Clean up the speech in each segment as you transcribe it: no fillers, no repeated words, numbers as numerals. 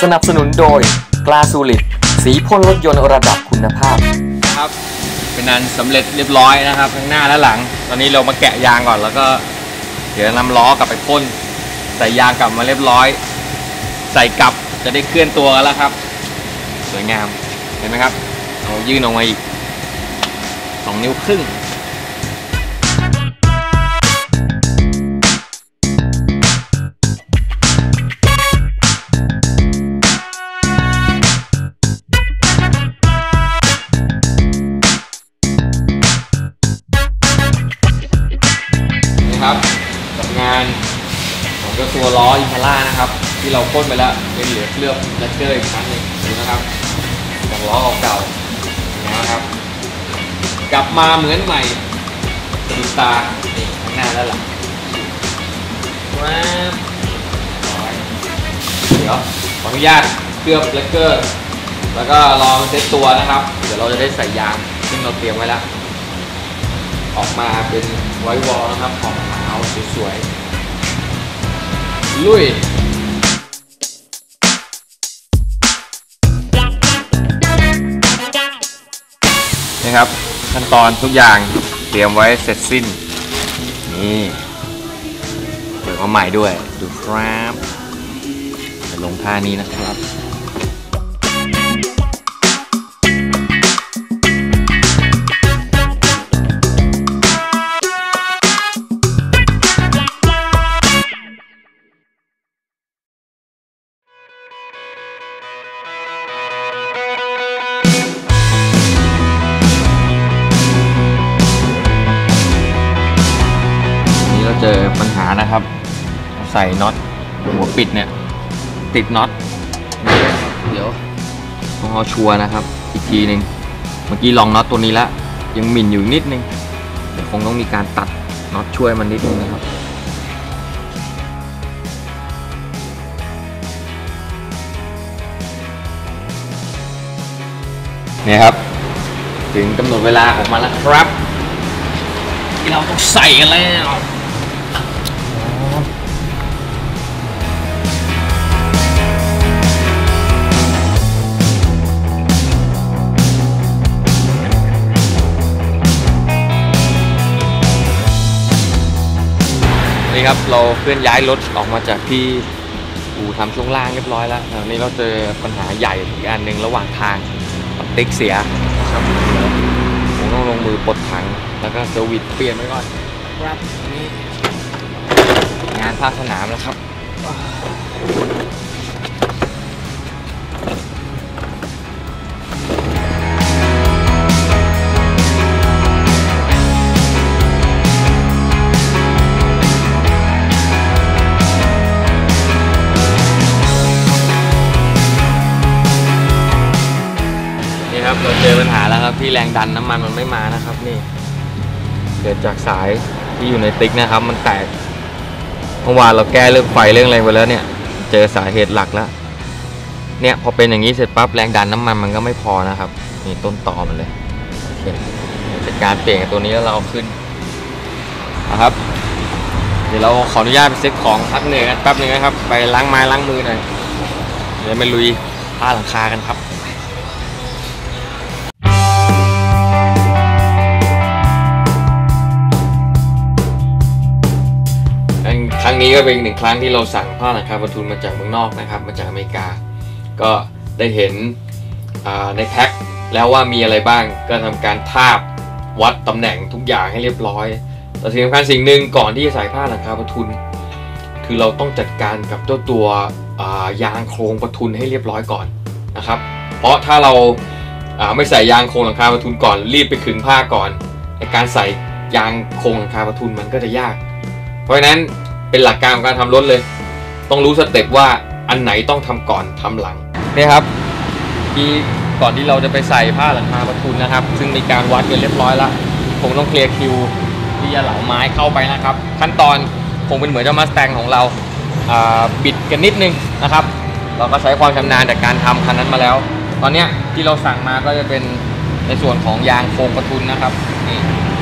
สนับสนุนโดยกลาสูลิดสีพ่นรถยนต์ระดับคุณภาพครับเป็นอันสำเร็จเรียบร้อยนะครับทั้งหน้าและหลังตอนนี้เรามาแกะยางก่อนแล้วก็เดี๋ยวนำล้อกลับไปพ่นใส่ยางกลับมาเรียบร้อยใส่กลับจะได้เคลื่อนตัวกันแล้วครับสวยงามเห็นไหมครับเอายื่นออกมาอีก2 นิ้วครึ่งครับกับงานของเจ้าตัวล้ออิมพาร่านะครับที่เราพ่นไปแล้วเป็นเหลือเคลือบและเกอร์อีกครั้งหนึ่งดูนะครับจากล้อเก่าๆนะครับกลับมาเหมือนใหม่ดูตานี่ข้างหน้าแล้วหลังว้าวเดี๋ยวขออนุญาตเคลือบและเกอร์แล้วก็ลองเซตตัวนะครับเดี๋ยวเราจะได้ใส่ยางซึ่งเราเตรียมไว้แล้วออกมาเป็นไวท์วอลนะครับขอบขาวสวยๆลุยนี่ครับขั้นตอนทุกอย่างเตรียมไว้เสร็จสิ้นนี่เปิดมาใหม่ด้วยดูครับจะลงท่านี้นะครับเจอปัญหานะครับใส่น็อตหัวปิดเนี่ยติดน็อตเดี๋ยวต้องเอาชัวร์นะครับอีกทีหนึ่งเมื่อกี้ลองน็อตตัวนี้แล้วยังหมิ่นอยู่นิดนึงเดี๋ยวคงต้องมีการตัดน็อตช่วยมันนิดนึงนะครับนี่ครับถึงกำหนดเวลาของมันแล้วครับที่เราต้องใส่กันแล้วนี่ครับเราเคลื่อนย้ายรถออกมาจากที่อู่ทำช่วงล่างเรียบร้อยแล้วตอนนี้เราเจอปัญหาใหญ่อีกอันหนึ่งระหว่างทางติ๊กเสียนะครับผมต้องลงมือปลดถังแล้วก็เซอร์วิสเปลี่ยนไว้ก่อนครับนี่งานภาคสนามแล้วครับเราเจอปัญหาแล้วครับที่แรงดันน้ำมันมันไม่มานะครับนี่เกิดจากสายที่อยู่ในติ๊กนะครับมันแตกเมื่อวานเราแก้เรื่องไฟเรื่องอะไรไปแล้วเนี่ยเจอสาเหตุหลักแล้วเนี่ยพอเป็นอย่างนี้เสร็จปั๊บแรงดันน้ำมันมันก็ไม่พอนะครับนี่ต้นตอมันเลยโอเคจัดการเปลี่ยนตัวนี้แล้วเราเอาขึ้นนะครับเดี๋ยวเราขออนุญาตไปเซ็ตของพักเหนื่อยกันแป๊บนึงนะครับไปล้างไม้ล้างมือหน่อยเดี๋ยวไปลุยผ้าหลังคากันครับครั้งนี้ก็เป็นอีก1 ครั้งที่เราสั่งผ้าหลังคาประทุนมาจากเมืองนอกนะครับมาจากอเมริกาก็ได้เห็นในแพ็คแล้วว่ามีอะไรบ้างก็ทำการทาบวัดตำแหน่งทุกอย่างให้เรียบร้อยแต่สิ่งสำคัญสิ่งหนึ่งก่อนที่จะใส่ผ้าหลังคาประทุนคือเราต้องจัดการกับเจ้าตัวยางโครงประทุนให้เรียบร้อยก่อนนะครับเพราะถ้าเราไม่ใส่ยางโครงหลังคาประทุนก่อนรีบไปขึงผ้าก่อนในการใส่ยางโครงหลังคาประทุนมันก็จะยากเพราะฉะนั้นเป็นหลักการของการทำรถเลยต้องรู้สเต็ปว่าอันไหนต้องทำก่อนทำหลังนี่ครับที่ก่อนที่เราจะไปใส่ผ้าหลังคาประทุนนะครับซึ่งมีการวัดกันเรียบร้อยแล้วคงต้องเคลียร์คิวที่จะเหลาไม้เข้าไปนะครับขั้นตอนคงเป็นเหมือนเจ้ามัสแตงของเราบิดกันนิดนึงนะครับเราก็ใช้ความชำนาญจากการทำคันนั้นมาแล้วตอนนี้ที่เราสั่งมาก็จะเป็นในส่วนของยางโครงประทุนนะครับนี่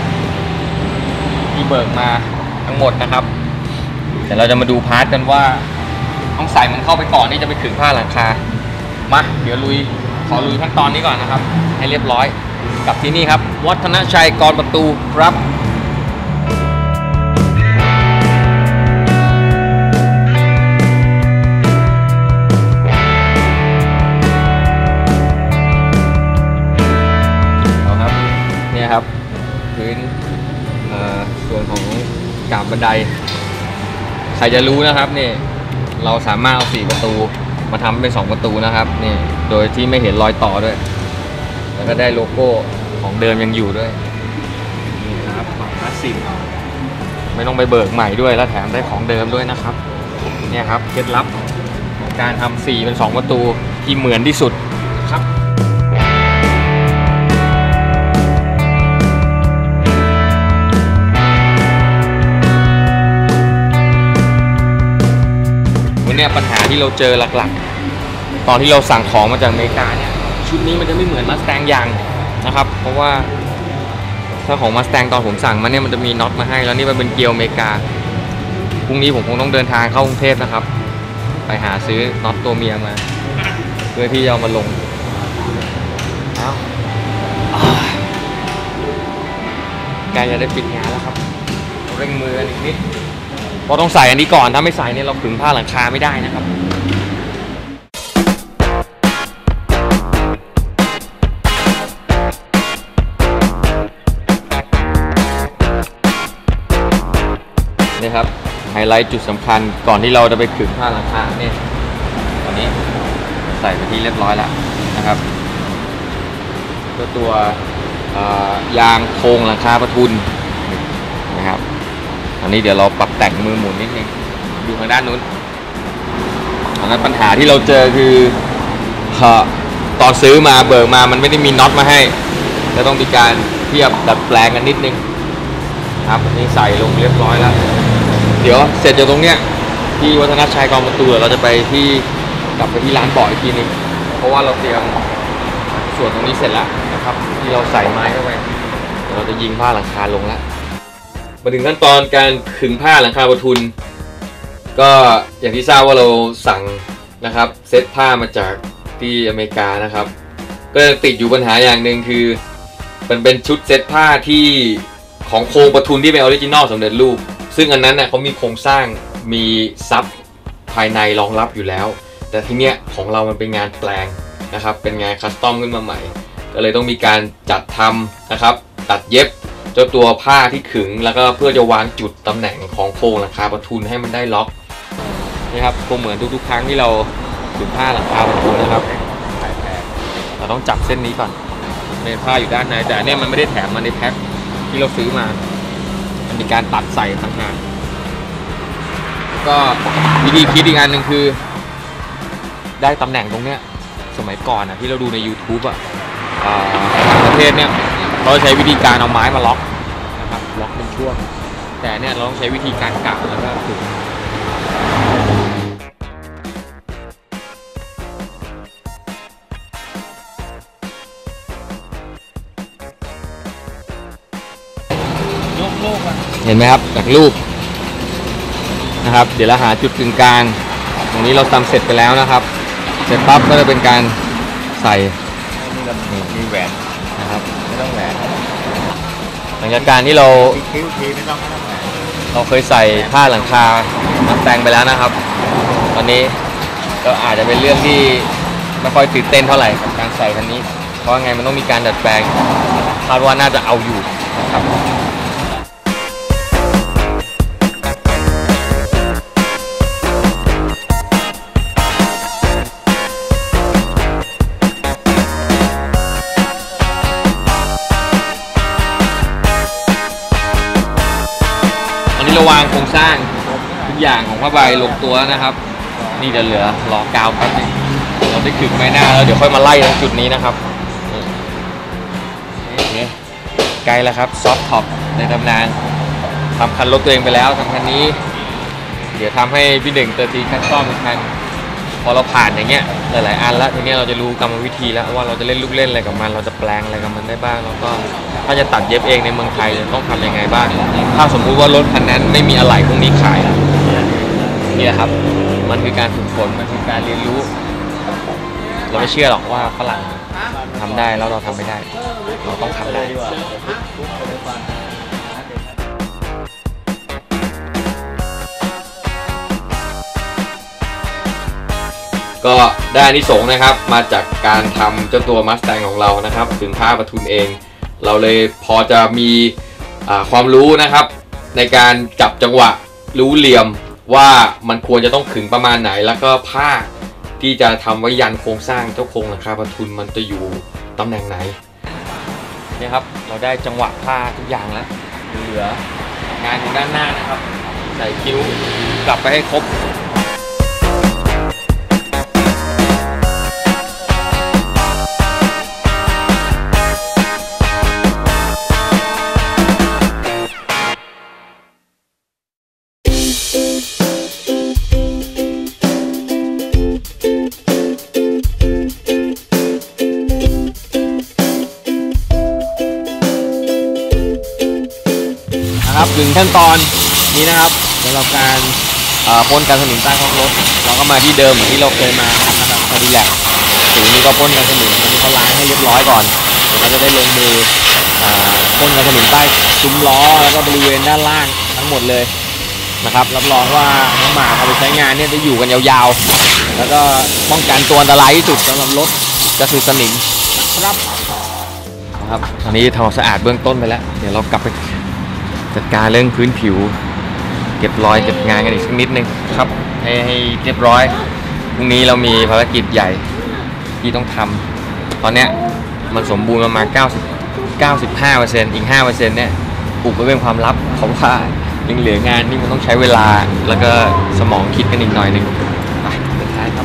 ที่เบิกมาทั้งหมดนะครับเดี๋ยวเราจะมาดูพาร์ทกันว่าต้องใส่มันเข้าไปก่อนที่จะไปขึงผ้าหลังคามาเดี๋ยวขอลุยขั้นตอนนี้ก่อนนะครับให้เรียบร้อยกับที่นี่ครับวัฒนชัยกรประตูครับเอาครับเนี่ยครับพื้นส่วนของกาบบันไดใครจะรู้นะครับนี่เราสามารถเอา4 ประตูมาทำเป็น2 ประตูนะครับนี่โดยที่ไม่เห็นรอยต่อด้วยแล้วก็ได้โลโก้ของเดิมยังอยู่ด้วยนี่ครับของคลาสสิกไม่ต้องไปเบิกใหม่ด้วยแล้วแถมได้ของเดิมด้วยนะครับเนี่ยครับเคล็ดลับของการทำ4 เป็น 2 ประตูที่เหมือนที่สุดครับเนี่ยปัญหาที่เราเจอหลักๆตอนที่เราสั่งของมาจากอเมริกาเนี่ยชุดนี้มันจะไม่เหมือนมาสแตงอย่างนะครับเพราะว่าถ้าของมาสแตงตอนผมสั่งมาเนี่ยมันจะมีน็อตมาให้แล้วนี่มันเป็นเกลียวอเมริกาพรุ่งนี้ผมคงต้องเดินทางเข้ากรุงเทพนะครับไปหาซื้อน็อตตัวเมียมาเพื่อที่จะเอามาลงใกล้จะได้ปิดงานแล้วครับเร่งมือกันอีกนิดเพราะต้องใส่อันนี้ก่อนถ้าไม่ใส่เนี่ยเราขึงผ้าหลังคาไม่ได้นะครับนี่ครับไฮไลท์จุดสำคัญก่อนที่เราจะไปขึงผ้าหลังคาเนี่ยตอนนี้ใส่ไปที่เรียบร้อยแล้วนะครับตัวยางโครงหลังคาประทุนนะครับอันนี้เดี๋ยวเราปรับแต่งมือหมุนนิดนึงดูทางด้านนู้นอันนั้นปัญหาที่เราเจอคือตอนซื้อมาเบิกมามันไม่ได้มีน็อตมาให้จะต้องมีการเทียบดัดแปลงกันนิดนึงครับนี่ใส่ลงเรียบร้อยแล้วเดี๋ยวเสร็จจากตรงเนี้ยที่วัฒนชัยกรประตูเราจะไปกลับไปที่ร้านบ่ออีกทีนึงเพราะว่าเราเตรียมส่วนตรงนี้เสร็จแล้วนะครับที่เราใส่ไม้เข้าไปเราจะยิงผ้าหลังคาลงแล้วมาถึงขั้นตอนการขึงผ้าหลังคาประทุนก็อย่างที่ทราบว่าเราสั่งนะครับเซตผ้ามาจากที่อเมริกานะครับก็ติดอยู่ปัญหาอย่างหนึ่งคือมันเป็นชุดเซตผ้าที่ของโครงประทุนที่เป็นออริจินอลสำเร็จรูปซึ่งอันนั้นเขามีโครงสร้างมีซับภายในรองรับอยู่แล้วแต่ทีเนี้ยของเรามันเป็นงานแปลงนะครับเป็นงานคัสตอมขึ้นมาใหม่ก็เลยต้องมีการจัดทำนะครับตัดเย็บเจ้าตัวผ้าที่ขึงแล้วก็เพื่อจะวางจุดตำแหน่งของโครงหลังคาประทุนให้มันได้ล็อกนี่ครับคงเหมือนทุกๆครั้งที่เราขึงผ้าหลังคาประทุนนะครับเราต้องจับเส้นนี้ก่อนเนี่ยผ้าอยู่ด้านในแต่เนี่ยมันไม่ได้แถมมาในแพ็คที่เราซื้อมามันมีการตัดใส่ต่างหากก็วิธีคิดอีกอันหนึ่งคือได้ตำแหน่งตรงเนี้ยสมัยก่อนที่เราดูใน YouTube ประเทศเนี่ยเราใช้วิธีการเอาไม้มาล็อกนะครับล็อกเป็นช่วงแต่เนี่ยเราต้องใช้วิธีการกะแล้วก็ขึงเห็นไหมครับจากรูปนะครับเดี๋ยวเราหาจุดกึ่งกลางตรงนี้เราทำเสร็จไปแล้วนะครับเสร็จปั๊บก็จะเป็นการใส่มีแหวนนะครับไม่ต้องแหวนหลังจากการที่เราเคยใส่ผ้าหลังคามาแต่งไปแล้วนะครับตอนนี้ก็อาจจะเป็นเรื่องที่ไม่ค่อยตื่นเต้นเท่าไหร่กับการใส่คันนี้เพราะไงมันต้องมีการดัดแปลงคาดว่าน่าจะเอาอยู่นะครับวางโครงสร้างทุกอย่างของผ้าใบลงตัวนะครับนี่จะเหลือล้อกาวแป๊บนึงเราได้ขึงไม้หน้าแล้วเดี๋ยวค่อยมาไล่ตรงจุดนี้นะครับนี่ใกล้แล้วครับซอฟต์ท็อปในตำนานทำคันรถตัวเองไปแล้วทำคันนี้เดี๋ยวทำให้พี่หนึ่งตีคัสตอมอีกคันพอเราผ่านอย่างเงี้ยหลายๆอันแล้วทีนี้เราจะรู้กรรมวิธีแล้วว่าเราจะเล่นลูกเล่นอะไรกับมันเราจะแปลงอะไรกับมันได้บ้างแล้วก็ถ้าจะตัดเย็บเองในเมืองไทยจะต้องทำยังไงบ้างถ้าสมมุติว่ารถคันนั้นไม่มีอะไหล่พวกนี้ขายนี่แหละครับมันคือการฝึกฝนมันคือการเรียนรู้เราไม่เชื่อหรอกว่าฝรั่งทำได้แล้วเราทำไม่ได้เราต้องทำได้ก็ได้อานิสงส์นะครับมาจากการทำเจ้าตัว Mustang ของเรานะครับถึงภาคประทุนเองเราเลยพอจะมีความรู้นะครับในการจับจังหวะรู้เหลี่ยมว่ามันควรจะต้องขึงประมาณไหนแล้วก็ผ้าที่จะทำไว้ยันโครงสร้างเจ้าโครงหลังคาประทุนมันจะอยู่ตำแหน่งไหนนี่ครับเราได้จังหวะผ้าทุกอย่างแล้วเหลืองานอยู่ด้านหน้านะครับใส่คิ้วกลับไปให้ครบถึงขั้นตอนนี้นะครับสำหรับการพ่นกันสนิมใต้ท้องรถเราก็มาที่เดิมเหมือนที่เราเคยมานะครับพอดีแหละถึงนี้ก็พ่นกันสนิมวันนี้เขาล้างให้เรียบร้อยก่อนเราจะได้ลงมือพ่นกันสนิมใต้ซุ้มล้อแล้วก็บริเวณด้านล่างทั้งหมดเลยนะครับรับรองว่าน้องหมาเอาไปใช้งานเนี่ยจะอยู่กันยาวๆแล้วก็ป้องกันตัวอันตรายที่สุดสำหรับรถก็คือสนิมนะครับตอนนี้ทำความสะอาดเบื้องต้นไปแล้วเดี๋ยวเรากลับไปจัดการเรื่องพื้นผิวเก็บรอยเก็บงานกันอีกสักนิดนึงครับให้เรียบร้อยพรุ่งนี้เรามีภารกิจใหญ่ที่ต้องทำตอนเนี้ยมันสมบูรณ์ประมาณ95%อีก 5% เนี่ยอุบไว้เป็นความลับเพราะว่ายังเหลืองานที่มันต้องใช้เวลาแล้วก็สมองคิดกันอีกหน่อยนึงไปสุดท้ายครับ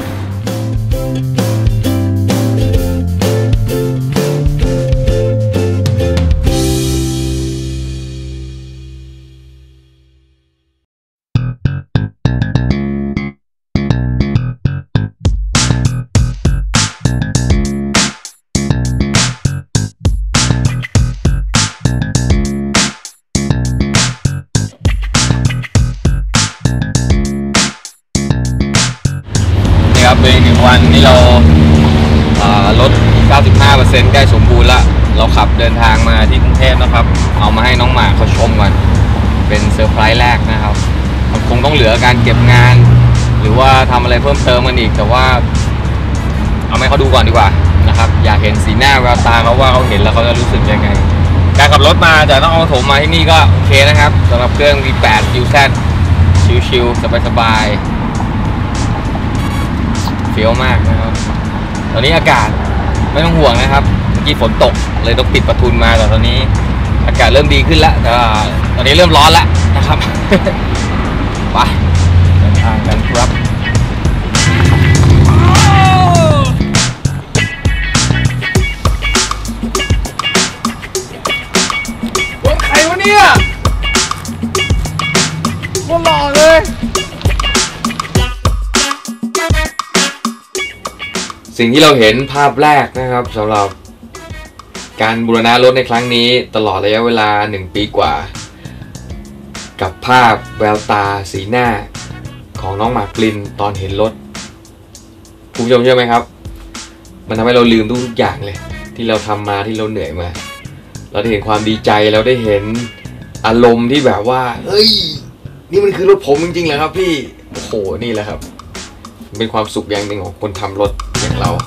เป็นอีกหนึ่งวันที่เราลด 95%ใกล้สมบูรณ์ละเราขับเดินทางมาที่กรุงเทพนะครับเอามาให้น้องหมาเขาชมก่อนเป็นเซอร์ไพรส์แรกนะครับมันคงต้องเหลือการเก็บงานหรือว่าทำอะไรเพิ่มเติมกันอีกแต่ว่าเอาให้เขาดูก่อนดีกว่านะครับอยากเห็นสีหน้าแววตาเขาว่าเขาเห็นแล้วเขาจะรู้สึกยังไงการขับรถมาจากนครปฐมมาที่นี่ก็โอเคนะครับสำหรับเครื่อง V8 UZ ชิลๆสบายๆเฟี้ยวมากนะครับตอนนี้อากาศไม่ต้องห่วงนะครับเมื่อกี้ฝนตกเลยต้องปิดประทุนมาแต่ตอนนี้อากาศเริ่มดีขึ้นแล้วแต่ตอนนี้เริ่มร้อนแล้วนะครับไปเดินทางกันครับรถใครวะเนี่ยโคตรหล่อเลยสิ่งที่เราเห็นภาพแรกนะครับสำหรับการบูรณะรถในครั้งนี้ตลอดระยะเวลา1 ปีกว่ากับภาพแววตาสีหน้าของน้องหมากปรินตอนเห็นรถคุณผู้ชมเชื่อไหมครับมันทำให้เราลืมทุกอย่างเลยที่เราทำมาที่เราเหนื่อยมาเราได้เห็นความดีใจเราได้เห็นอารมณ์ที่แบบว่าเฮ้ยนี่มันคือรถผมจริงๆเหรอครับพี่โอ้โหนี่แหละครับเป็นความสุขอย่างหนึ่งของคนทำรถอย่างเรา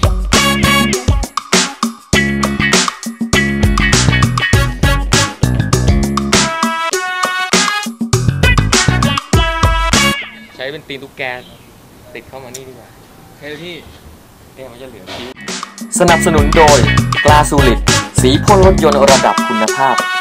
ใช้เป็นตีนตุ๊กแกติดเข้ามานี่ดีกว่าแค่ที่มันจะเหลือคิ้วสนับสนุนโดยกลาสูลิดสีพ่นรถยนต์ระดับคุณภาพ